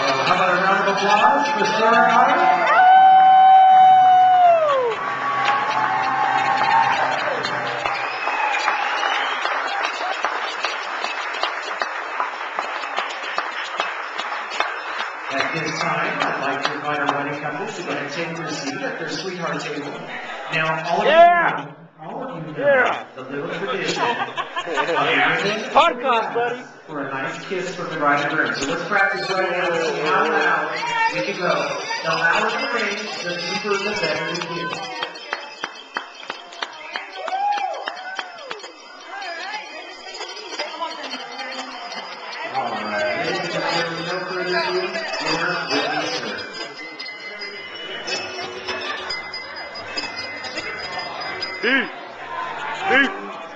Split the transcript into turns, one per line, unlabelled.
how about a round of applause for Sarah and Ari? At this time, I'd like to invite our wedding couples to go ahead and take their seat at their sweetheart table. Now, all of you know the little tradition of
podcast, buddy.
For a nice kiss from the bride and groom. So let's practice right now and see how loud we can go. The louder the ring, the deeper the better the kiss. Alright, ladies and gentlemen, no further ado, dinner will be served.
Peace.